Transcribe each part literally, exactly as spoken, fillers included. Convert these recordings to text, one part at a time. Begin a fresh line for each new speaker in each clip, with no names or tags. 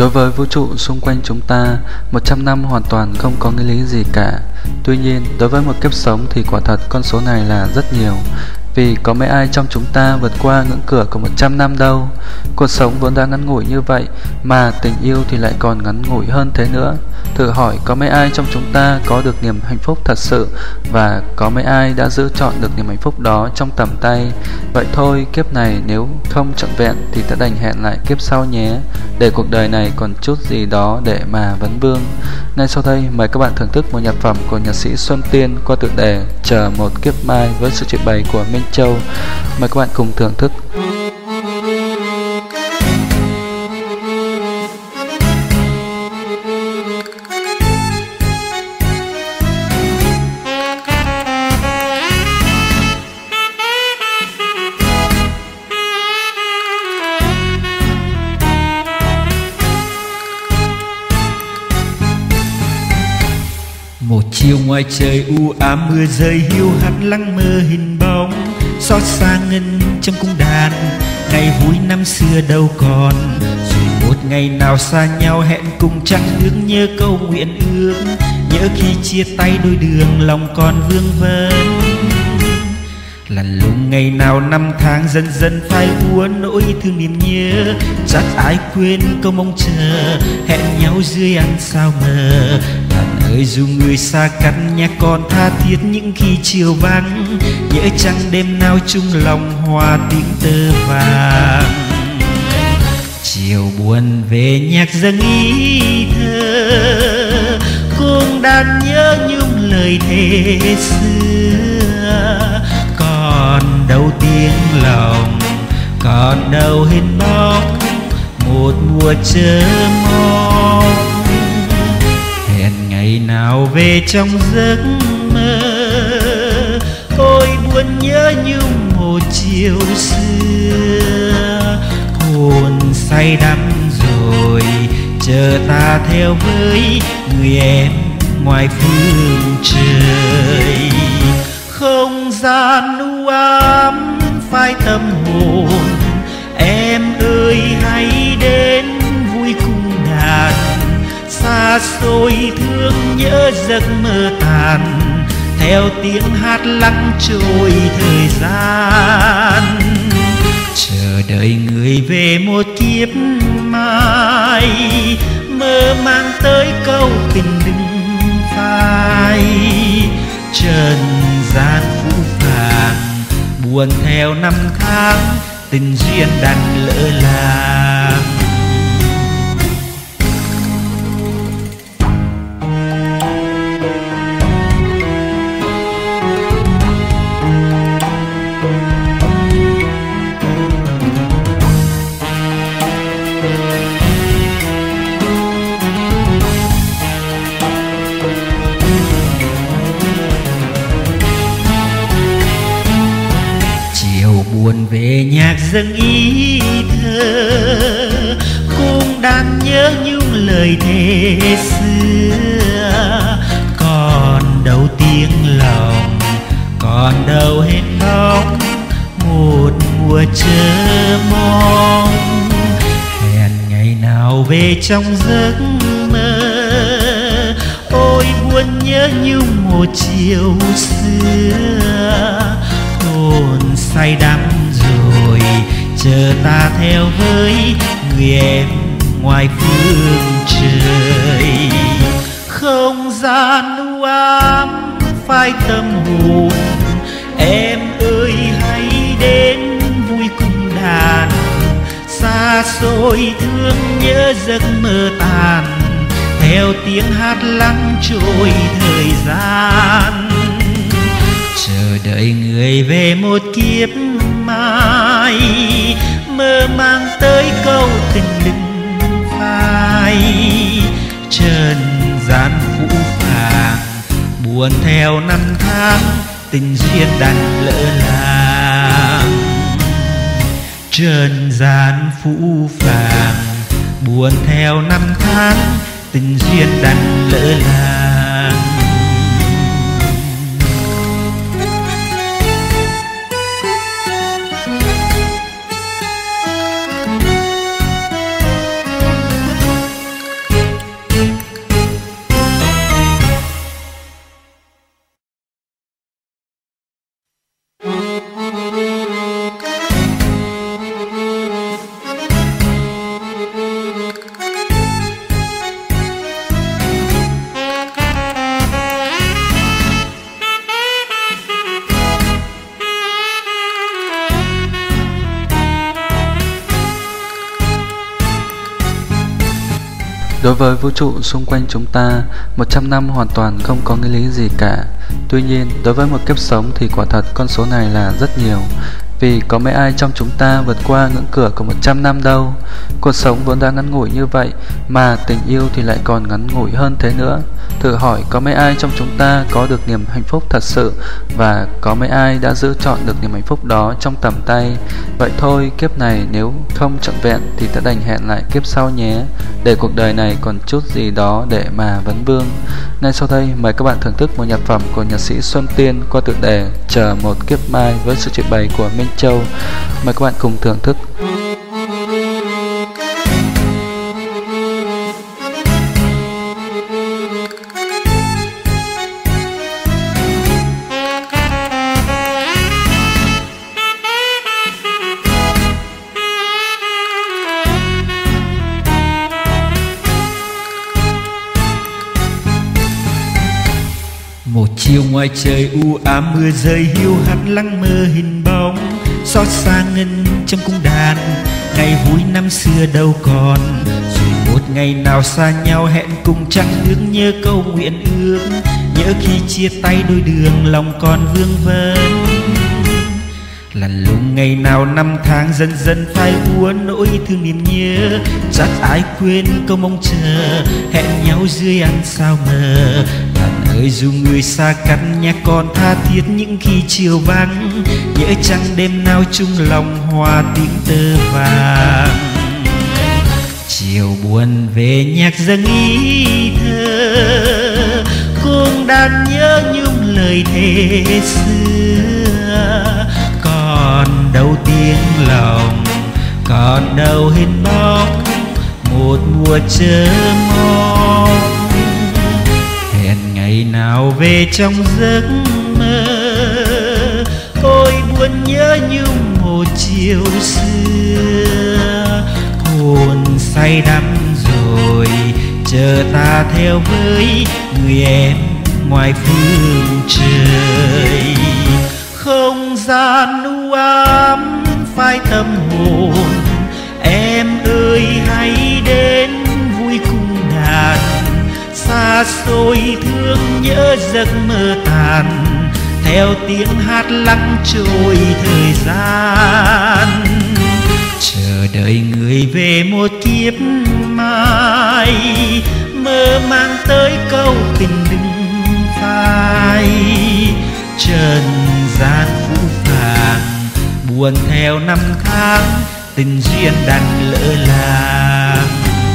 Đối với vũ trụ xung quanh chúng ta, một trăm năm hoàn toàn không có nghĩa lý gì cả. Tuy nhiên, đối với một kiếp sống thì quả thật con số này là rất nhiều. Vì có mấy ai trong chúng ta vượt qua ngưỡng cửa của một trăm năm đâu. Cuộc sống vốn đã ngắn ngủi như vậy, mà tình yêu thì lại còn ngắn ngủi hơn thế nữa. Thử hỏi có mấy ai trong chúng ta có được niềm hạnh phúc thật sự, và có mấy ai đã giữ chọn được niềm hạnh phúc đó trong tầm tay. Vậy thôi, kiếp này nếu không trọn vẹn thì ta đành hẹn lại kiếp sau nhé, để cuộc đời này còn chút gì đó để mà vấn vương. Ngay sau đây, mời các bạn thưởng thức một nhạc phẩm của nhạc sĩ Xuân Tiên qua tựa đề Chờ Một Kiếp Mai với sự trình bày của Minh Châu. Mời các bạn cùng thưởng thức.
Một chiều ngoài trời u ám, mưa rơi hiu hắt lắng mơ hình bóng, xót xa ngân trong cung đàn. Ngày vui năm xưa đâu còn, rồi một ngày nào xa nhau hẹn cùng trăng nước, nhớ câu nguyện ước, nhớ khi chia tay đôi đường lòng còn vương vấn. Lăn lùng ngày nào năm tháng dần dần phai úa nỗi thương niềm nhớ, chắc ai quên câu mong chờ hẹn nhau dưới ánh sao mờ. Bạn ơi dù người xa cách nhắc còn tha thiết những khi chiều vắng, nhớ chăng đêm nào chung lòng hòa tiếng tơ vàng. Chiều buồn về nhạc dâng ý thơ, cùng đàn nhớ nhung lời thề xưa. Còn đâu tiếng lòng, còn đâu hình bóng, một mùa chờ mong. Hẹn ngày nào về trong giấc mơ, ôi buồn nhớ nhung một chiều xưa. Hồn say đắm rồi, chờ ta theo với người em ngoài phương trời. Không gian u ám phai tâm hồn, em ơi hãy đến vui cùng đàn. Xa xôi thương nhớ giấc mơ tàn, theo tiếng hát lắng trôi thời gian. Chờ đợi người về một kiếp mai, mơ mang tới câu tình đừng phai. Trần gian phũ phàng, buồn theo năm tháng, tình duyên đành lỡ làng. Buồn về nhạc dâng ý thơ, cùng đàn nhớ nhung lời thề xưa. Còn đâu tiếng lòng, còn đâu hết bóng, một mùa chờ mong. Hẹn ngày nào về trong giấc mơ, ôi buồn nhớ nhung một chiều xưa. Hồn say đắm rồi, chờ ta theo với người em ngoài phương trời. Không gian u ám phai tâm hồn, em ơi hãy đến vui cùng đàn. Xa xôi thương nhớ giấc mơ tàn, theo tiếng hát lắng trôi thời gian. Chờ đợi người về một kiếp mai, mơ mang tới câu tình đừng phai. Trần gian phũ phàng, buồn theo năm tháng, tình duyên đành lỡ làng. Trần gian phũ phàng, buồn theo năm tháng, tình duyên đành lỡ làng.
Đối với vũ trụ xung quanh chúng ta, một trăm năm hoàn toàn không có nghĩa lý gì cả. Tuy nhiên, đối với một kiếp sống thì quả thật con số này là rất nhiều. Vì có mấy ai trong chúng ta vượt qua ngưỡng cửa của một trăm năm đâu. Cuộc sống vốn đã ngắn ngủi như vậy, mà tình yêu thì lại còn ngắn ngủi hơn thế nữa. Thử hỏi có mấy ai trong chúng ta có được niềm hạnh phúc thật sự, và có mấy ai đã giữ chọn được niềm hạnh phúc đó trong tầm tay. Vậy thôi, kiếp này nếu không trọn vẹn thì ta đành hẹn lại kiếp sau nhé, để cuộc đời này còn chút gì đó để mà vấn vương. Ngay sau đây, mời các bạn thưởng thức một nhạc phẩm của nhạc sĩ Xuân Tiên qua tựa đề Chờ Một Kiếp Mai với sự trình bày của Minh Châu. Mời các bạn cùng thưởng thức.
Một chiều ngoài trời u ám, mưa rơi hiu hắt lắng mơ hình bóng, xót xa ngân trong cung đàn. Ngày vui năm xưa đâu còn, rồi một ngày nào xa nhau hẹn cùng trăng nước. Nhớ câu nguyện ước, nhớ khi chia tay đôi đường lòng còn vương vấn. Lăn lùng ngày nào năm tháng dần dần phai úa nỗi thương niềm nhớ. Chắc ai quên câu mong chờ hẹn nhau dưới ánh sao mờ. Bạn ơi dù người xa cách nhắc còn tha thiết những khi chiều vắng. Nhớ chăng đêm nào chung lòng hòa tiếng tơ vàng. Chiều buồn về nhạc dâng ý thơ, cũng đang nhớ nhung lời thề xưa. Còn đâu tiếng lòng, còn đâu hình bóng một mùa chờ mong. Hẹn ngày nào về trong giấc mơ, ôi buồn nhớ nhung một chiều xưa. Hồn say đắm rồi chờ ta theo với người em ngoài phương trời. Không gian u ám phai tâm hồn, em ơi hãy đến vui cùng đàn. Xa xôi thương nhớ giấc mơ tàn, theo tiếng hát lắng trôi thời gian. Chờ đợi người về một kiếp mai, mơ mang tới câu tình đừng phai. Trần gian phũ phàng buồn theo năm tháng, tình duyên đành lỡ làng.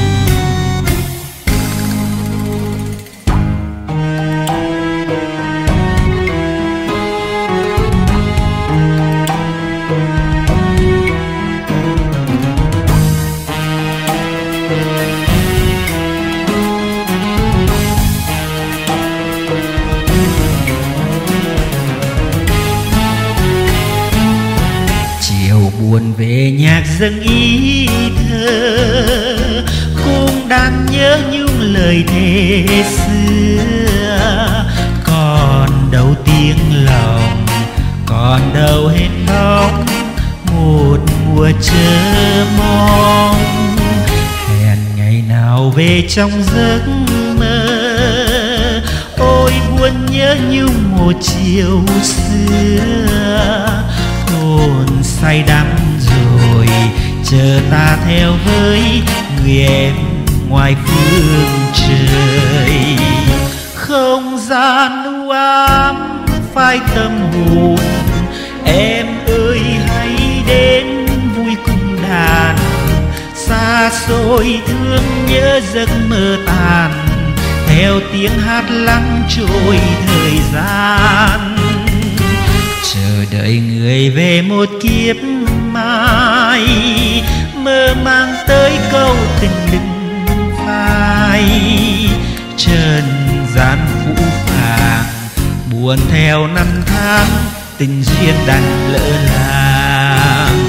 Buồn về nhạc dâng ý thơ, cũng đang nhớ nhung lời thề xưa. Còn đâu tiếng lòng, còn đâu hết bóng một mùa chờ mong. Hẹn ngày nào về trong giấc mơ, ôi buồn nhớ nhung một chiều xưa. Hồn say đắm rồi chờ ta theo với người em ngoài phương trời. Không gian u ám phai tâm hồn, em ơi hãy đến vui cùng đàn. Xa xôi thương nhớ giấc mơ tàn, theo tiếng hát lắng trôi thời gian. Chờ đợi người về một kiếp mai, mơ mang tới câu tình đừng phai. Trần gian phũ phàng buồn theo năm tháng, tình duyên đành lỡ làng.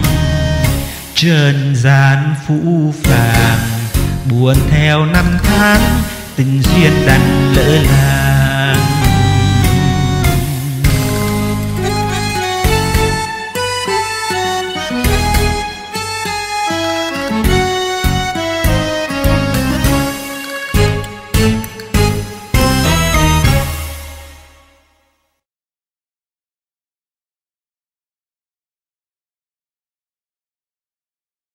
Trần gian phũ phàng buồn theo năm tháng, tình duyên đành lỡ làng.